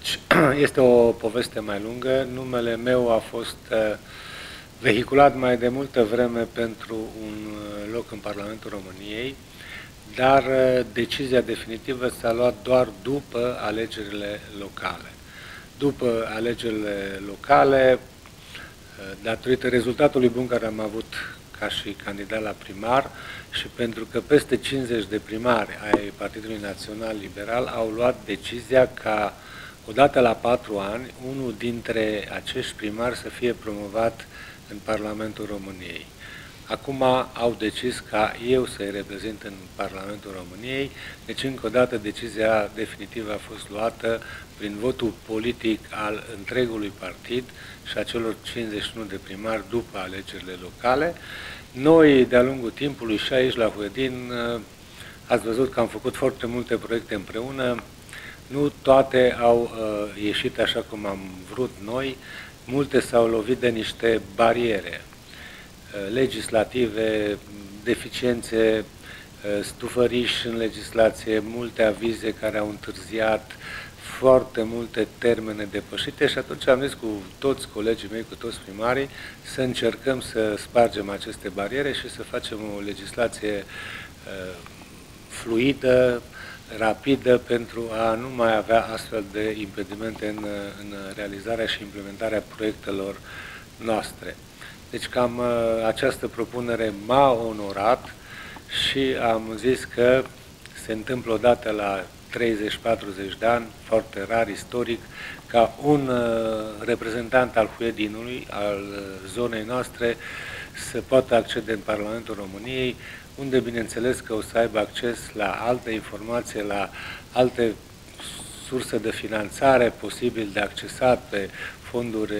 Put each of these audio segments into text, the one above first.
Deci, este o poveste mai lungă. Numele meu a fost vehiculat mai de multă vreme pentru un loc în Parlamentul României, dar decizia definitivă s-a luat doar după alegerile locale. După alegerile locale, datorită rezultatului bun care am avut ca și candidat la primar și pentru că peste 50 de primari ai Partidului Național Liberal au luat decizia ca odată la 4 ani unul dintre acești primari să fie promovat în Parlamentul României. Acum au decis ca eu să-i reprezint în Parlamentul României, deci încă o dată decizia definitivă a fost luată prin votul politic al întregului partid și a celor 51 de primari după alegerile locale. Noi, de-a lungul timpului și aici la Huedin, ați văzut că am făcut foarte multe proiecte împreună. Nu toate au ieșit așa cum am vrut noi, multe s-au lovit de niște bariere legislative, deficiențe, stufăriși în legislație, multe avize care au întârziat, foarte multe termene depășite și atunci am zis cu toți colegii mei, cu toți primarii, să încercăm să spargem aceste bariere și să facem o legislație fluidă, rapidă, pentru a nu mai avea astfel de impedimente în realizarea și implementarea proiectelor noastre. Deci cam această propunere m-a onorat și am zis că se întâmplă odată la 30-40 de ani, foarte rar, istoric, ca un reprezentant al Huedinului, al zonei noastre, să poată accede în Parlamentul României, unde bineînțeles că o să aibă acces la alte informații, la alte surse de finanțare posibil de accesat pe fonduri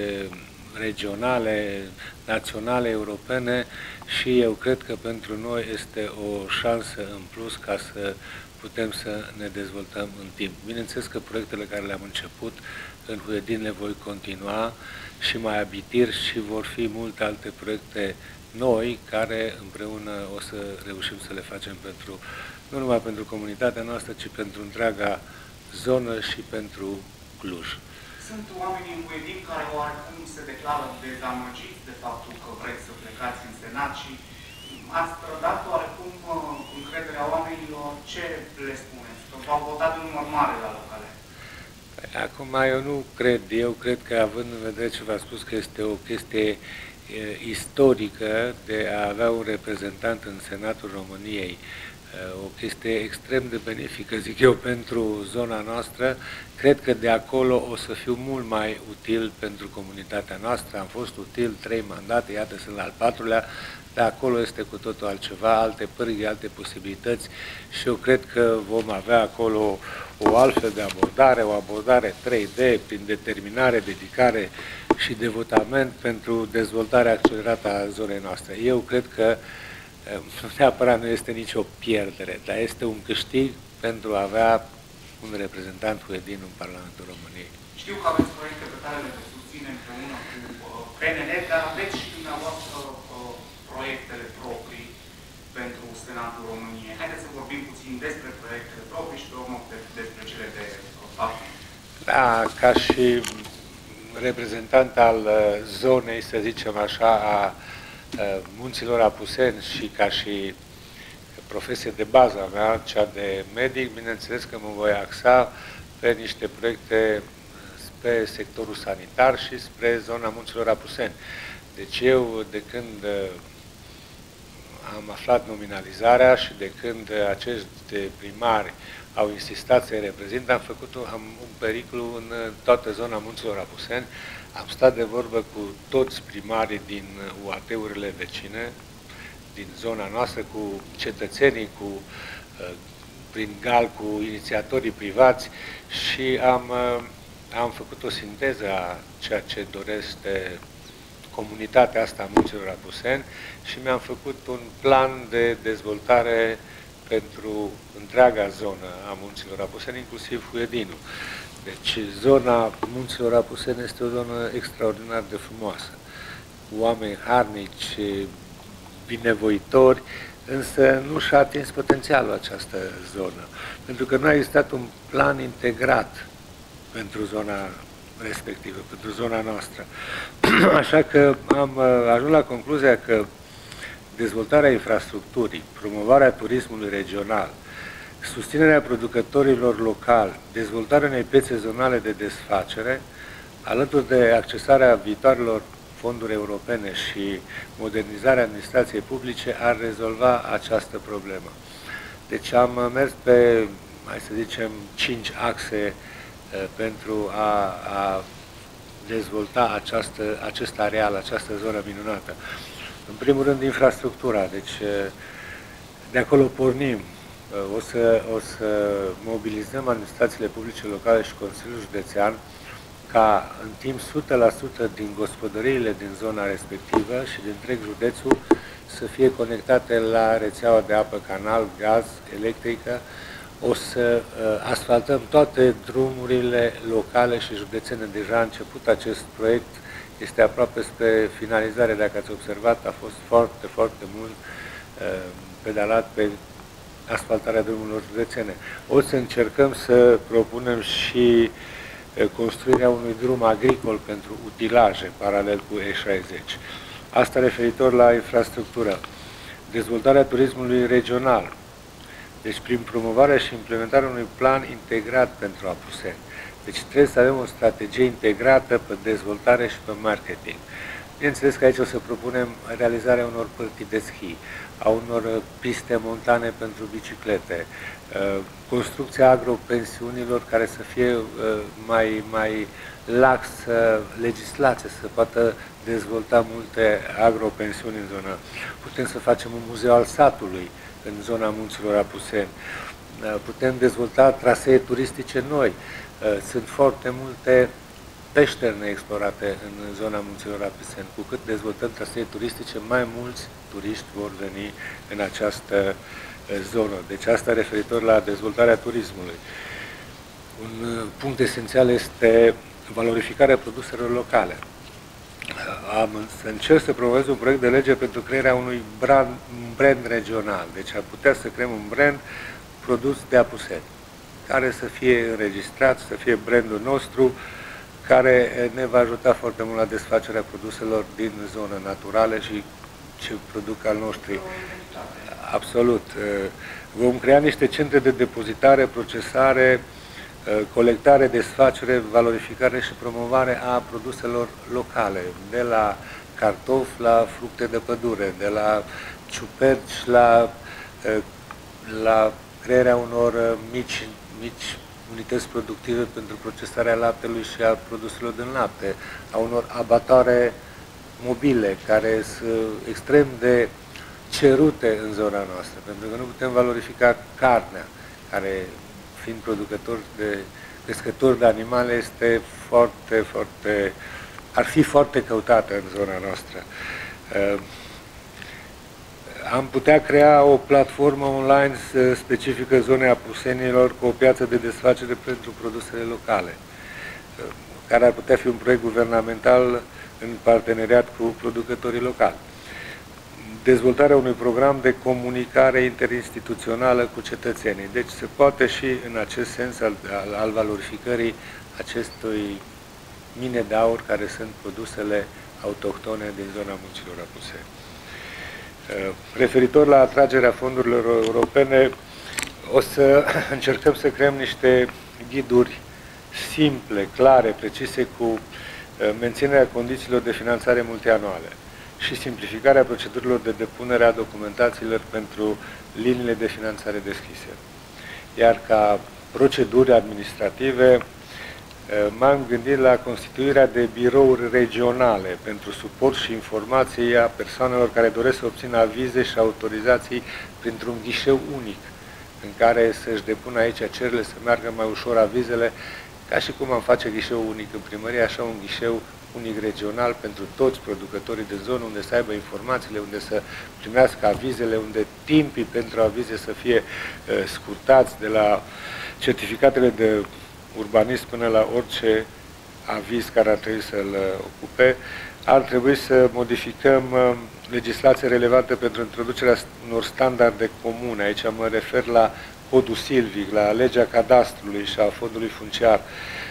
regionale, naționale, europene și eu cred că pentru noi este o șansă în plus ca să putem să ne dezvoltăm în timp. Bineînțeles că proiectele care le-am început în Huedin le voi continua și mai abitir și vor fi multe alte proiecte noi care împreună o să reușim să le facem pentru, nu numai pentru comunitatea noastră, ci pentru întreaga zonă și pentru Cluj. Sunt oameni în Huedin care oarecum se declară dezamăgiți de faptul că vreți să plecați în Senat și ați trădat oarecum încrederea oamenilor. Ce le spuneți? Că v-au votat un număr mare la locale. Acum eu nu cred, eu cred că având în vedere ce v-a spus că este o chestie istorică de a avea un reprezentant în Senatul României, o chestie extrem de benefică, zic eu, pentru zona noastră. Cred că de acolo o să fiu mult mai util pentru comunitatea noastră. Am fost util 3 mandate, iată sunt la al 4-lea, dar acolo este cu totul altceva, alte pârghii, alte posibilități și eu cred că vom avea acolo o altfel de abordare, o abordare 3D, prin determinare, dedicare și devotament pentru dezvoltarea accelerată a zonei noastre. Eu cred că neapărat nu este nicio pierdere, dar este un câștig pentru a avea un reprezentant Huedin în Parlamentul României. Știu că aveți proiecte pe care le susține împreună cu PNL, dar aveți și dumneavoastră proiectele proprii pentru Senatul României. Haideți să vorbim puțin despre proiectele proprii și pe urmă despre cele de partid. Da, ca și reprezentant al zonei, să zicem așa, a Munților Apuseni și ca și profesie de bază a mea, cea de medic, bineînțeles că mă voi axa pe niște proiecte spre sectorul sanitar și spre zona Munților Apuseni. Deci eu, de când am aflat nominalizarea și de când acești primari au insistat să-i reprezint, am un periclu în toată zona Munților Apuseni. Am stat de vorbă cu toți primarii din UAT-urile vecine, din zona noastră, cu cetățenii, prin GAL, cu inițiatorii privați și am făcut o sinteză a ceea ce dorește comunitatea asta a Munților Apuseni și mi-am făcut un plan de dezvoltare pentru întreaga zonă a Munților Apuseni, inclusiv Huedinul. Deci zona Munților Apuseni este o zonă extraordinar de frumoasă, cu oameni harnici, binevoitori, însă nu și-a atins potențialul această zonă, pentru că nu a existat un plan integrat pentru zona respectivă, pentru zona noastră. Așa că am ajuns la concluzia că dezvoltarea infrastructurii, promovarea turismului regional, susținerea producătorilor locali, dezvoltarea unei piețe zonale de desfacere, alături de accesarea viitoarelor fonduri europene și modernizarea administrației publice, ar rezolva această problemă. Deci am mers pe, hai să zicem, 5 axe pentru a dezvolta acest areal, această zonă minunată. În primul rând, infrastructura. Deci, de acolo pornim. O să mobilizăm administrațiile publice locale și Consiliul Județean ca în timp 100% din gospodăriile din zona respectivă și din întreg județul să fie conectate la rețeaua de apă, canal, gaz, electrică. O să asfaltăm toate drumurile locale și județene. Deja a început acest proiect, este aproape spre finalizare, dacă ați observat, a fost foarte, foarte mult pedalat pe asfaltarea drumurilor județene. O să încercăm să propunem și construirea unui drum agricol pentru utilaje, paralel cu E60. Asta referitor la infrastructură. Dezvoltarea turismului regional. Deci prin promovarea și implementarea unui plan integrat pentru Apuseni. Deci trebuie să avem o strategie integrată pe dezvoltare și pe marketing. Bineînțeles că aici o să propunem realizarea unor pârtii de schi, a unor piste montane pentru biciclete, construcția agropensiunilor care să fie mai laxă legislație, să poată dezvolta multe agropensiuni în zonă. Putem să facem un muzeu al satului în zona munților Apuseni. Putem dezvolta trasee turistice noi. Sunt foarte multe peșteri neexplorate în zona munților Apuseni. Cu cât dezvoltăm trasee turistice, mai mulți turiști vor veni în această zonă. Deci asta referitor la dezvoltarea turismului. Un punct esențial este valorificarea produselor locale. Am să încerc să promovez un proiect de lege pentru crearea unui brand regional. Deci am putea să creăm un brand produs de Apuseni, care să fie înregistrat, să fie brandul nostru, care ne va ajuta foarte mult la desfacerea produselor din zonă naturale și ce produc al noștri. Absolut. Vom crea niște centre de depozitare, procesare, colectare, desfacere, valorificare și promovare a produselor locale, de la cartofi la fructe de pădure, de la ciuperci la crearea unor mici unități productive pentru procesarea laptelui și a produselor din lapte, a unor abatoare mobile care sunt extrem de cerute în zona noastră, pentru că nu putem valorifica carnea, care fiind crescători de animale, este ar fi foarte căutată în zona noastră. Am putea crea o platformă online specifică zonei Apusenilor cu o piață de desfacere pentru produsele locale, care ar putea fi un proiect guvernamental în parteneriat cu producătorii locali. Dezvoltarea unui program de comunicare interinstituțională cu cetățenii. Deci se poate și în acest sens al valorificării acestui mine de aur, care sunt produsele autohtone din zona munților Apuseni. Referitor la atragerea fondurilor europene, o să încercăm să creăm niște ghiduri simple, clare, precise, cu menținerea condițiilor de finanțare multianuale și simplificarea procedurilor de depunere a documentațiilor pentru liniile de finanțare deschise. Iar ca proceduri administrative, m-am gândit la constituirea de birouri regionale pentru suport și informații a persoanelor care doresc să obțină avize și autorizații printr-un ghișeu unic, în care să-și depună aici cererile, să meargă mai ușor avizele, ca și cum am face ghișeu unic în primărie, așa un ghișeu unic regional pentru toți producătorii de zonă, unde să aibă informațiile, unde să primească avizele, unde timpii pentru avize să fie scurtați, de la certificatele de urbanism până la orice aviz care ar trebui să-l ocupe. Ar trebui să modificăm legislația relevantă pentru introducerea unor standarde comune. Aici mă refer la codul silvic, la legea cadastrului și a fondului funciar.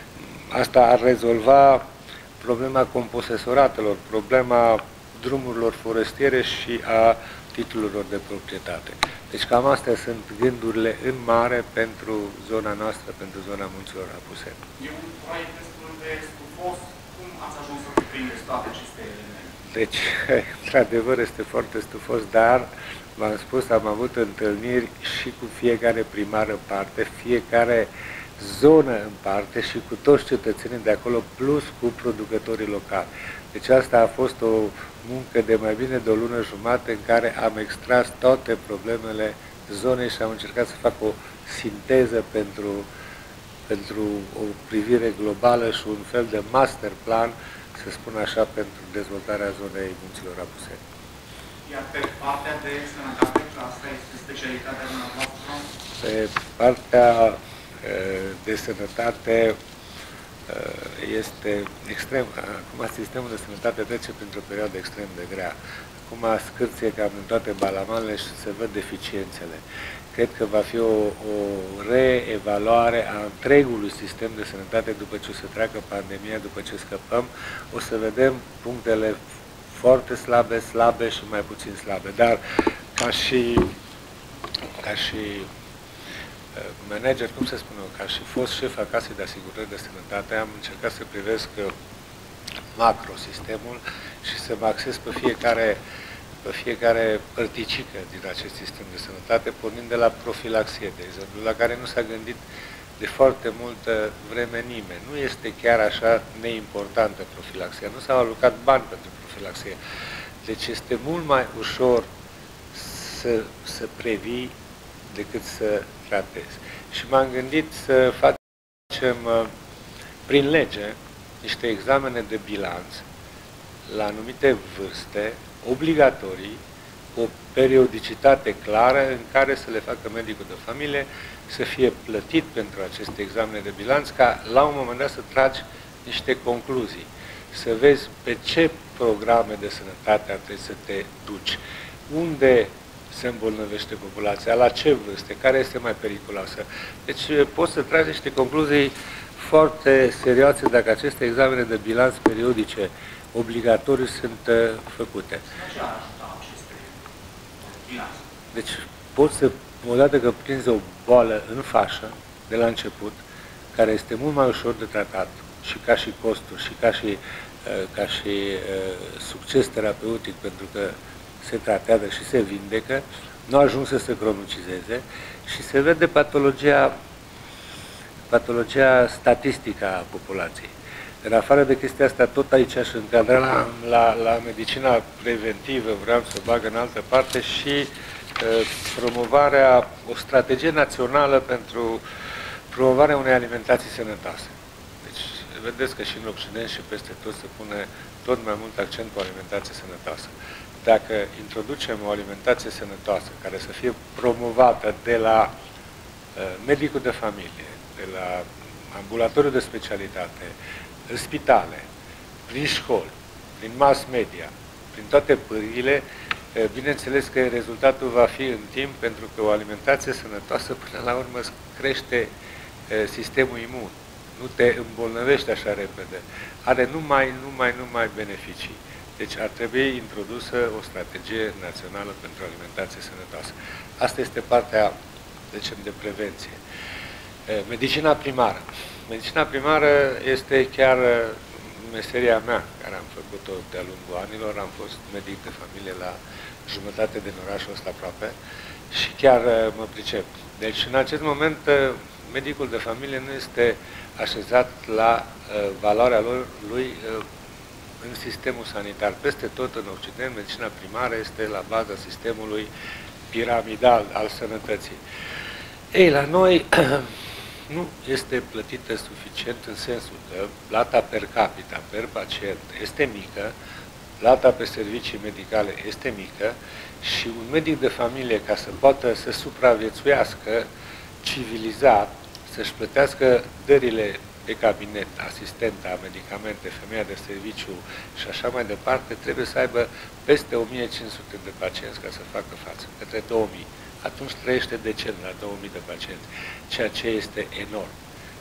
asta ar rezolva problema composesoratelor, problema drumurilor forestiere și a titlurilor de proprietate. Deci cam astea sunt gândurile în mare pentru zona noastră, pentru zona Munților Apuseni. E un proiect destul de stufos. Cum ați ajuns să prindeți toate aceste elemente? Deci, într-adevăr, este foarte stufos, dar, v-am spus, am avut întâlniri și cu fiecare primară în parte, fiecare zonă în parte și cu toți cetățenii de acolo, plus cu producătorii locali. Deci asta a fost o muncă de mai bine de o lună jumate în care am extras toate problemele zonei și am încercat să fac o sinteză pentru o privire globală și un fel de master plan, să spun așa, pentru dezvoltarea zonei Munților Apuseni. Iar pe partea de sănătate, că asta este specialitatea dumneavoastră? Pe partea de sănătate este extrem. Acum sistemul de sănătate trece printr-o perioadă extrem de grea. Acum scârție cam în toate balamanele și se văd deficiențele. Cred că va fi o reevaluare a întregului sistem de sănătate după ce o să treacă pandemia, după ce scăpăm. O să vedem punctele foarte slabe, slabe și mai puțin slabe. Dar ca și manager, cum se spune, ca și fost șef a Casei de Asigurări de Sănătate, am încercat să privesc macrosistemul și să mă axez pe fiecare părticică din acest sistem de sănătate, pornind de la profilaxie, de exemplu, la care nu s-a gândit de foarte multă vreme nimeni. Nu este chiar așa neimportantă profilaxia, nu s-au alocat bani pentru profilaxie. Deci este mult mai ușor să previi decât să tratezi. Și m-am gândit să facem prin lege niște examene de bilanț la anumite vârste, obligatorii, cu o periodicitate clară în care să le facă medicul de familie, să fie plătit pentru aceste examene de bilanț, ca la un moment dat să tragi niște concluzii, să vezi pe ce programe de sănătate ar trebui să te duci, unde se îmbolnăvește populația, la ce vârste, care este mai periculoasă. Deci poți să tragi niște concluzii foarte serioase dacă aceste examene de bilanț periodice obligatorii sunt făcute. Deci poți să, odată că prinzi o boală în fașă, de la început, care este mult mai ușor de tratat, și ca și costuri, și ca și succes terapeutic, pentru că se tratează și se vindecă, nu ajung să se cronicizeze și se vede patologia statistică a populației. În afară de chestia asta, tot aici aș încadra la medicina preventivă, vreau să bag în altă parte, și promovarea, o strategie națională pentru promovarea unei alimentații sănătoase. Deci, vedeți că și în Occident și peste tot se pune tot mai mult accent pe o alimentație sănătoasă. Dacă introducem o alimentație sănătoasă, care să fie promovată de la medicul de familie, de la ambulatoriul de specialitate, în spitale, prin școli, prin mass media, prin toate pârghile, bineînțeles că rezultatul va fi în timp, pentru că o alimentație sănătoasă până la urmă crește sistemul imun. Nu te îmbolnăvește așa repede. Are numai beneficii. Deci ar trebui introdusă o strategie națională pentru alimentație sănătoasă. Asta este partea, deci, de prevenție. Medicina primară. Medicina primară este chiar meseria mea, care am făcut-o de-a lungul anilor. Am fost medic de familie la jumătate din orașul ăsta aproape și chiar mă pricep. Deci, în acest moment, medicul de familie nu este așezat la valoarea lui în sistemul sanitar. Peste tot în Occident, medicina primară este la baza sistemului piramidal al sănătății. Ei, la noi nu este plătită suficient în sensul că plata per capita, per pacient, este mică, plata pe servicii medicale este mică și un medic de familie, ca să poată să supraviețuiască civilizat, să-și plătească dările de cabinet, asistenta, medicamente, femeia de serviciu și așa mai departe, trebuie să aibă peste 1500 de pacienți ca să facă față, către 2000. Atunci trăiește decent la 2000 de pacienți, ceea ce este enorm.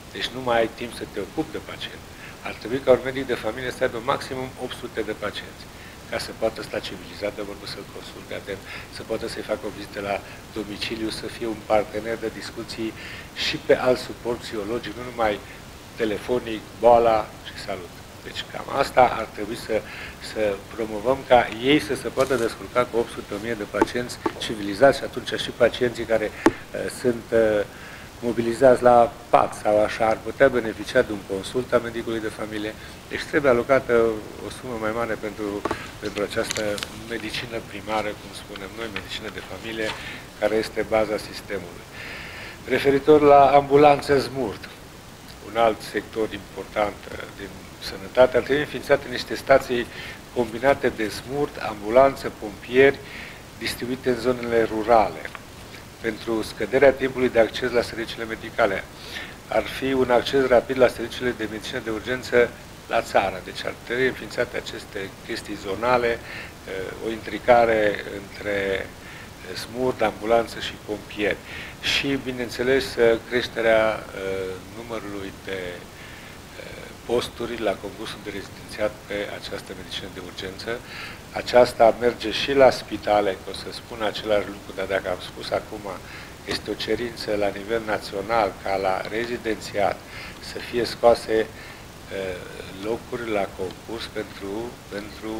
Deci nu mai ai timp să te ocupi de pacient. Ar trebui ca un medic de familie să aibă maximum 800 de pacienți, ca să poată sta civilizat de vorbă, să-l consulte atent, să poată să-i facă o vizită la domiciliu, să fie un partener de discuții și pe alt suport psihologic, nu numai telefonic, boala și salut. Deci cam asta ar trebui să promovăm, ca ei să se poată descurca cu 800.000 de pacienți civilizați și atunci și pacienții care sunt mobilizați la pat sau așa ar putea beneficia de un consult a medicului de familie. Deci trebuie alocată o sumă mai mare pentru această medicină primară, cum spunem noi, medicină de familie, care este baza sistemului. Referitor la ambulanțe SMURD, un alt sector important din sănătate, ar trebui înființate niște stații combinate de SMURD, ambulanțe, pompieri, distribuite în zonele rurale, pentru scăderea timpului de acces la serviciile medicale. Ar fi un acces rapid la serviciile de medicină de urgență la țară. Deci ar trebui înființate aceste chestii zonale, o intricare între SMURD, ambulanță și pompieri. Și, bineînțeles, creșterea numărului de posturi la concursul de rezidențiat pe această medicină de urgență. Aceasta merge și la spitale, că o să spun același lucru, dar dacă am spus acum, este o cerință la nivel național ca la rezidențiat să fie scoase locuri la concurs pentru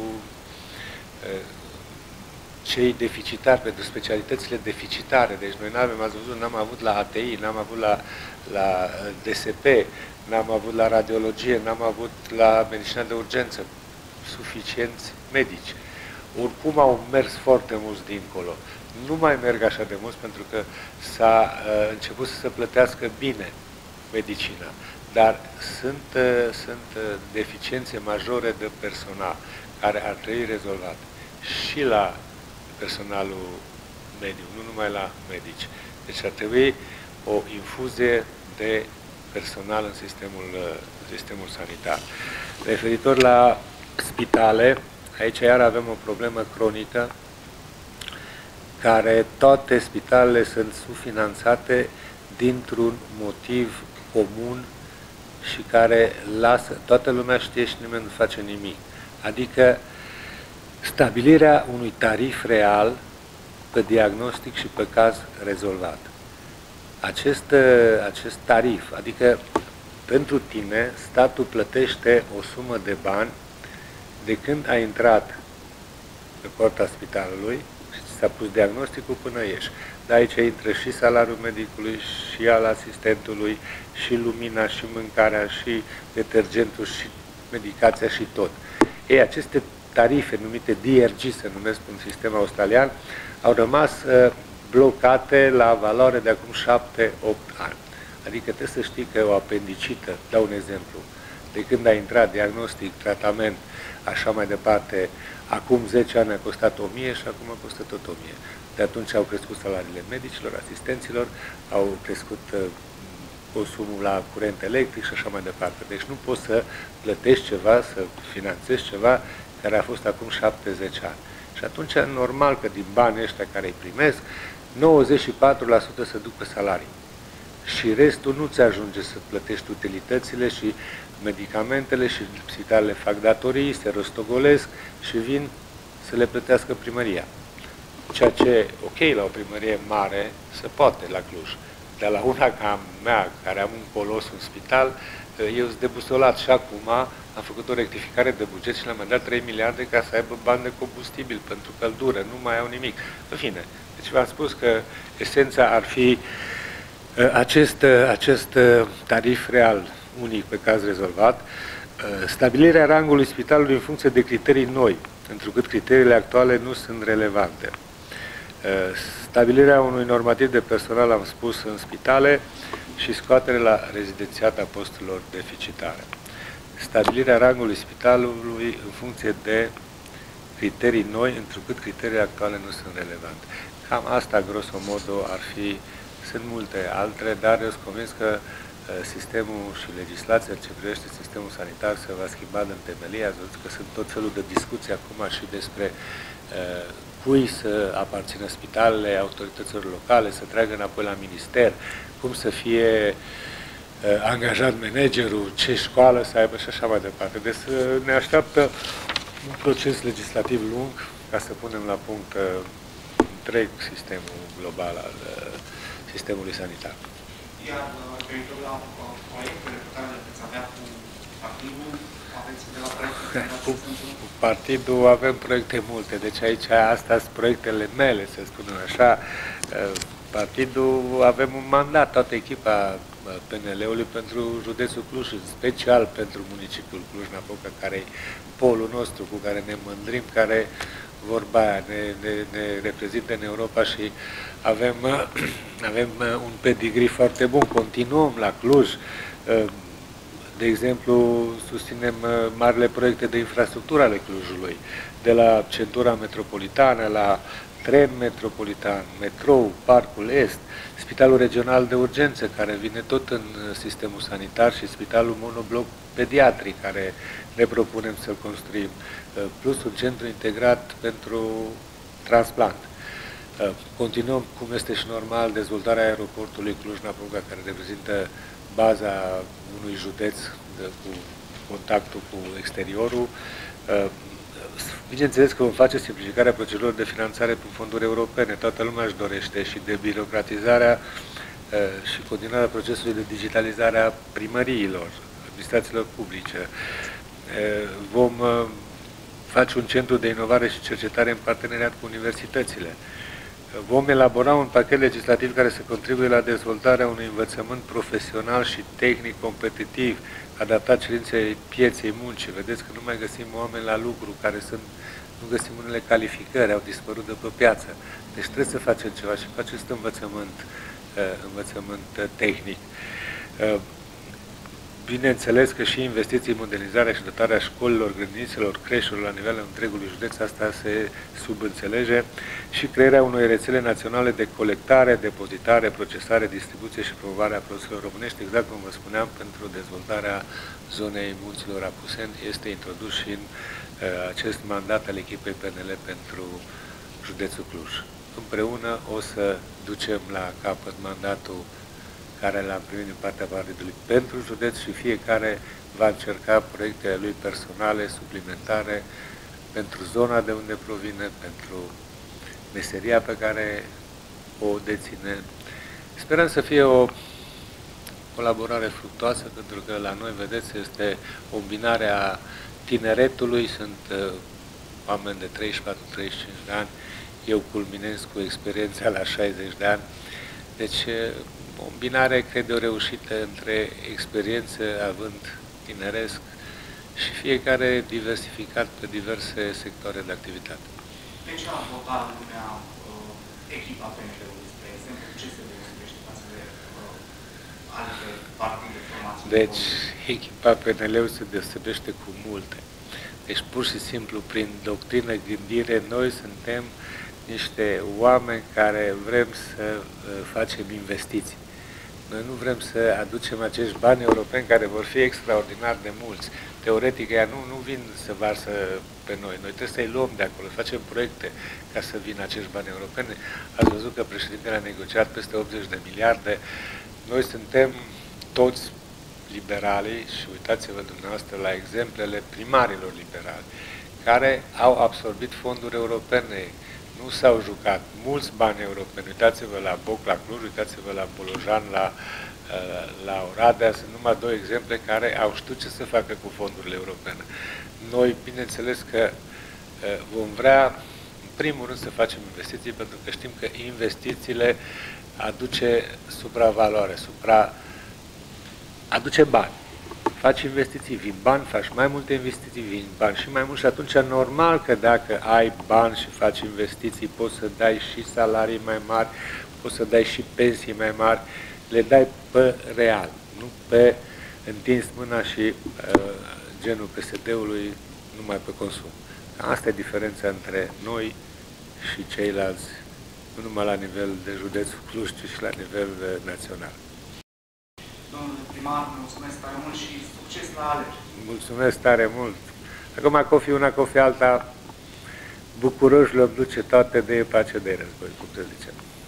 cei deficitari, pentru specialitățile deficitare. Deci noi n-avem, ați văzut, n-am avut la ATI, n-am avut la DSP, n-am avut la radiologie, n-am avut la medicina de urgență suficienți medici. Oricum au mers foarte mulți dincolo. Nu mai merg așa de mulți pentru că s-a început să se plătească bine medicina, dar sunt deficiențe majore de personal care ar trebui rezolvate și la personalul mediu, nu numai la medici. Deci ar trebui o infuzie de personal în sistemul sanitar. Referitor la spitale, aici iar avem o problemă cronică, care toate spitalele sunt subfinanțate dintr-un motiv comun și care lasă, toată lumea știe și nimeni nu face nimic. Adică stabilirea unui tarif real pe diagnostic și pe caz rezolvat. Acest tarif, adică pentru tine, statul plătește o sumă de bani de când ai intrat pe porta spitalului și ți s-a pus diagnosticul până ieși. De aici intră și salariul medicului, și al asistentului, și lumina, și mâncarea, și detergentul, și medicația, și tot. Ei, aceste tarife, numite DRG, se numesc în sistemul australian, au rămas blocate la valoare de acum 7-8 ani. Adică trebuie să știi că o apendicită, dau un exemplu, de când a intrat diagnostic, tratament, așa mai departe, acum 10 ani a costat 1000 și acum costă tot 1000. De atunci au crescut salariile medicilor, asistenților, au crescut consumul la curent electric și așa mai departe. Deci nu poți să plătești ceva, să finanțezi ceva care a fost acum 70 ani. Și atunci, normal că din banii ăștia care îi primesc, 94% se duc pe salarii. Și restul nu ți ajunge să plătești utilitățile și medicamentele și spitalele fac datorii, se rostogolesc și vin să le plătească primăria. Ceea ce, ok, la o primărie mare se poate, la Cluj. Dar la una ca mea, care am un colos în spital, eu sunt debusolat și acum am făcut o rectificare de buget și le-am dat 3 miliarde ca să aibă bani de combustibil pentru căldură, nu mai au nimic. În fine, deci v-am spus că esența ar fi acest tarif real unic pe caz rezolvat, stabilirea rangului spitalului în funcție de criterii noi, întrucât criteriile actuale nu sunt relevante. Stabilirea unui normativ de personal, am spus, în spitale și scoatere la rezidențiat a posturilor deficitare. Stabilirea rangului spitalului în funcție de criterii noi, întrucât criteriile actuale nu sunt relevante. Cam asta, grosomodo, ar fi. Sunt multe altele, dar eu sunt convins că sistemul și legislația ce privește sistemul sanitar se va schimba în temelie. Ați văzut că sunt tot felul de discuții acum și despre cui să aparțină spitalele, autorităților locale, să treagă înapoi la minister, cum să fie angajat managerul, ce școală să aibă și așa mai departe. Deci ne așteaptă un proces legislativ lung ca să punem la punct întreg sistemul global al sistemului sanitar. Iar referitor la proiectele pe care le veți avea cu partidul, aveți de la proiectul? Cu partidul avem proiecte multe, deci aici astea sunt proiectele mele, să spunem așa. Partidul avem un mandat, toată echipa PNL-ului pentru județul Cluj, special pentru municipiul Cluj-Napoca, care e polul nostru cu care ne mândrim, care vorba aia ne reprezintă în Europa și avem un pedigree foarte bun. Continuăm la Cluj, de exemplu, susținem marile proiecte de infrastructură ale Clujului, de la centura metropolitană, la tren metropolitan, metrou, Parcul Est, Spitalul Regional de Urgență, care vine tot în sistemul sanitar, și Spitalul Monobloc Pediatric, care ne propunem să-l construim, plus un centru integrat pentru transplant. Continuăm, cum este și normal, dezvoltarea aeroportului Cluj-Napoca, care reprezintă baza unui județ cu contactul cu exteriorul. Bineînțeles că vom face simplificarea procedurilor de finanțare prin fonduri europene. Toată lumea își dorește, și de birocratizarea și continuarea procesului de digitalizare a primăriilor, administrațiilor publice. Vom face un centru de inovare și cercetare în parteneriat cu universitățile. Vom elabora un pachet legislativ care să contribuie la dezvoltarea unui învățământ profesional și tehnic competitiv, adaptat cerinței pieței muncii. Vedeți că nu mai găsim oameni la lucru, nu găsim unele calificări, au dispărut de pe piață. Deci trebuie să facem ceva și cu acest învățământ tehnic. Bineînțeles că și investiții în modernizarea și dotarea școlilor, grădinițelor, creșurilor la nivelul întregului județ, asta se subînțelege, și crearea unei rețele naționale de colectare, depozitare, procesare, distribuție și promovare a produselor românești, exact cum vă spuneam, pentru dezvoltarea zonei Munților Apuseni, este introdus și în acest mandat al echipei PNL pentru județul Cluj. Împreună o să ducem la capăt mandatul care l-am primit din partea partidului pentru județ și fiecare va încerca proiectele lui personale, suplimentare, pentru zona de unde provine, pentru meseria pe care o deține. Sperăm să fie o colaborare fructuoasă, pentru că la noi, vedeți, este o îmbinare a tineretului, sunt oameni de 34-35 de ani, eu culminez cu experiența la 60 de ani, deci o îmbinare, cred eu, reușită între experiență, având tineresc, și fiecare diversificat pe diverse sectoare de activitate. De ce a votat lumea echipa PNL-ului, spre exemplu, ce se deosebește față de alte partide formații? Deci, echipa PNL-ului se deosebește cu multe. Deci, pur și simplu, prin doctrină, gândire, noi suntem niște oameni care vrem să facem investiții. Noi nu vrem să aducem acești bani europeni care vor fi extraordinar de mulți. Teoretic, ea nu vin să varsă pe noi. Noi trebuie să-i luăm de acolo, facem proiecte ca să vină acești bani europeni. Ați văzut că președintele a negociat peste 80 de miliarde. Noi suntem toți liberalii și uitați-vă dumneavoastră la exemplele primarilor liberali care au absorbit fonduri europene. Nu s-au jucat mulți bani europeni. Uitați-vă la Boc, la Cluj, uitați-vă la Bolojan, la Oradea. Sunt numai două exemple care au știut ce să facă cu fondurile europene. Noi, bineînțeles că vom vrea, în primul rând, să facem investiții, pentru că știm că investițiile aduce supravaloare, aduce bani. Faci investiții, vin bani, faci mai multe investiții, vin bani și mai mult, și atunci normal că dacă ai bani și faci investiții, poți să dai și salarii mai mari, poți să dai și pensii mai mari, le dai pe real, nu pe întins mâna și genul PSD-ului numai pe consum. Asta e diferența între noi și ceilalți, nu numai la nivel de județul Cluj, ci și la nivel național. Domnule primar, mulțumesc tare mult și succes la alegeri. Mulțumesc tare mult. Acum cofi una, cofi alta, bucuroșilor duce toate de pace de război, cum să zicem.